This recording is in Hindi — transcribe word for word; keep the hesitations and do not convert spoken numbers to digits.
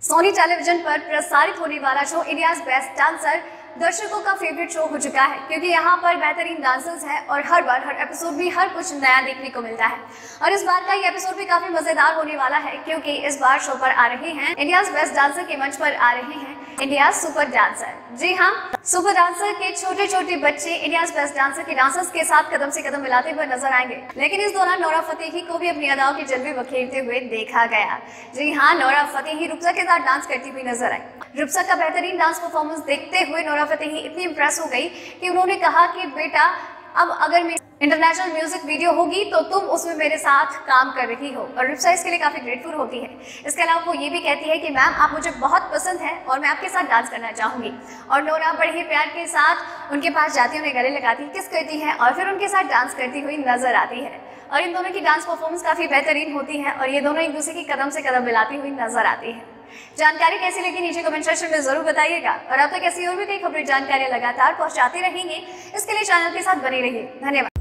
सोनी टेलीविजन पर प्रसारित होने वाला शो इंडियाज बेस्ट डांसर दर्शकों का फेवरेट शो हो चुका है, क्योंकि यहाँ पर बेहतरीन डांसर्स हैं और हर बार हर एपिसोड भी हर कुछ नया देखने को मिलता है। और इस बार का ये एपिसोड भी काफी मजेदार होने वाला है, क्योंकि इस बार शो पर आ रहे हैं इंडियाज बेस्ट डांसर के मंच पर आ रहे हैं इंडिया सुपर डांसर। जी हाँ, सुपर डांसर के छोटे छोटे बच्चे इंडियाज बेस्ट डांसर के डांसर्स के साथ कदम से कदम मिलाते हुए नजर आएंगे। लेकिन इस दौरान नोरा फतेही को भी अपनी अदाओं के जलवे बखेरते हुए देखा गया। जी हाँ, नोरा फतेही रुपसा के साथ डांस करती हुई नजर आई। रुपसा का बेहतरीन डांस परफॉर्मेंस देखते हुए नोरा फतेही इतनी इंप्रेस हो गई कि उन्होंने कहा कि बेटा, अब अगर मेरी इंटरनेशनल म्यूजिक वीडियो होगी तो तुम उसमें मेरे साथ काम कर रही हो। और रुपसा इसके लिए काफी ग्रेटफुल होती है। इसके अलावा वो ये भी कहती है कि मैम, आप मुझे बहुत पसंद है और मैं आपके साथ डांस करना चाहूंगी। और नोरा बड़े ही प्यार के साथ उनके पास जाती है, उन्हें गले लगाती, किस करती है और फिर उनके साथ डांस करती हुई नजर आती है। और इन दोनों की डांस परफॉर्मेंस काफी बेहतरीन होती है और ये दोनों एक दूसरे की कदम से कदम मिलाती हुई नजर आती है। जानकारी कैसी लगी नीचे कमेंट सेक्शन में जरूर बताइएगा। और अब तक ऐसी और भी कई खबरें जानकारियां लगातार पहुंचाते रहेंगे, इसके लिए चैनल के साथ बने रहिए। धन्यवाद।